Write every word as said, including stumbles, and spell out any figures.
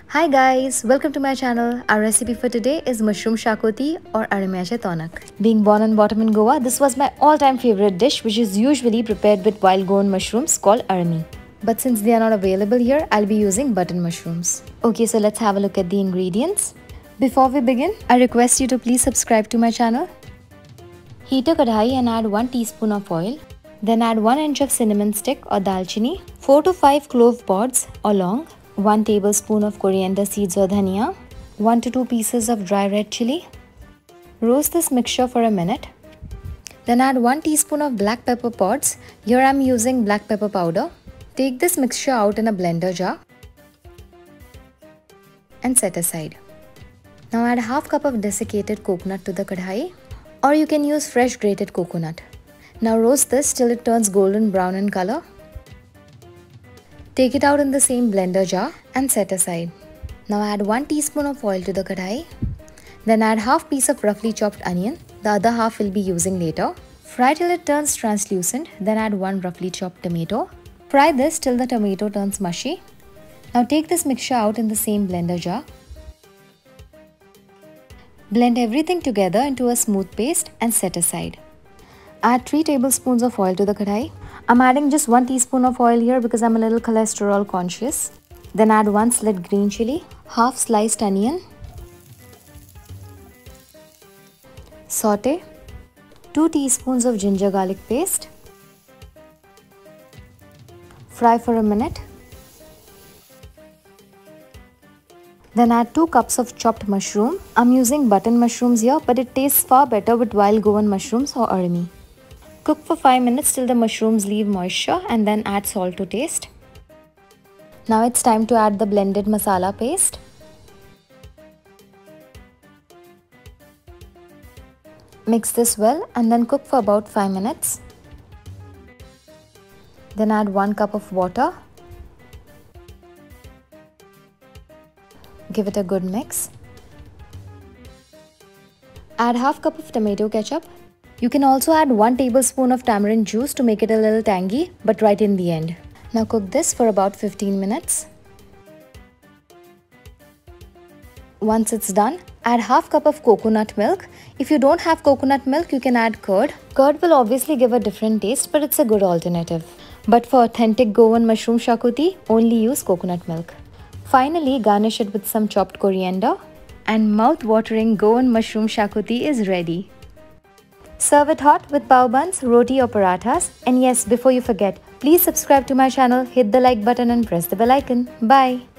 Hi guys, welcome to my channel. Our recipe for today is mushroom shakoti or aramiache tonak. Being born and bottom in Goa, this was my all-time favorite dish, which is usually prepared with wild Goan mushrooms called arami. But since they are not available here, I'll be using button mushrooms. Okay, so let's have a look at the ingredients. Before we begin, I request you to please subscribe to my channel. Heat a kadhai and add one teaspoon of oil. Then add one inch of cinnamon stick or dalchini, four to five clove pods or long, one tablespoon of coriander seeds or dhania, one to two pieces of dry red chili. Roast this mixture for a minute. Then add one teaspoon of black pepper pods. Here I am using black pepper powder. Take this mixture out in a blender jar and set aside. Now add half cup of desiccated coconut to the kadhai, or you can use fresh grated coconut. Now roast this till it turns golden brown in color. Take it out in the same blender jar and set aside. Now add one teaspoon of oil to the kadhai. Then add half piece of roughly chopped onion. The other half will be using later. Fry till it turns translucent. Then add one roughly chopped tomato. Fry this till the tomato turns mushy. Now take this mixture out in the same blender jar. Blend everything together into a smooth paste and set aside. Add three tablespoons of oil to the kadhai. I'm adding just one teaspoon of oil here because I'm a little cholesterol conscious. Then add one slit green chili, half sliced onion. Saute. two teaspoons of ginger garlic paste. Fry for a minute. Then add two cups of chopped mushroom. I'm using button mushrooms here, but it tastes far better with wild Goan mushrooms or arami. Cook for five minutes till the mushrooms leave moisture and then add salt to taste. Now it's time to add the blended masala paste. Mix this well and then cook for about five minutes. Then add one cup of water. Give it a good mix. Add half cup of tomato ketchup. You can also add one tablespoon of tamarind juice to make it a little tangy, but right in the end. Now cook this for about fifteen minutes. Once it's done, add half cup of coconut milk. If you don't have coconut milk, you can add curd. Curd will obviously give a different taste, but it's a good alternative. But for authentic Goan mushroom shakoti, only use coconut milk. Finally, garnish it with some chopped coriander, and mouth-watering Goan mushroom shakoti is ready. Serve it hot with pav buns, roti or parathas. And yes, before you forget, please subscribe to my channel, hit the like button and press the bell icon. Bye!